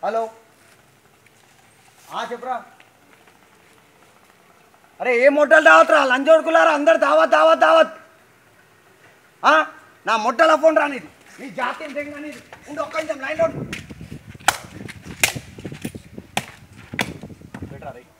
hello చెప్పరా అరే ఏ మొట్టలు దావత్ రా లంచోడుకులారా అందరు దావత్ దావత్ దావత్ నా మొట్టల ఫోన్ రానిది నీ జాతీయం తెగినది ఉండి ఒక్క నిమిషం లైన్లో పెట్టరా రే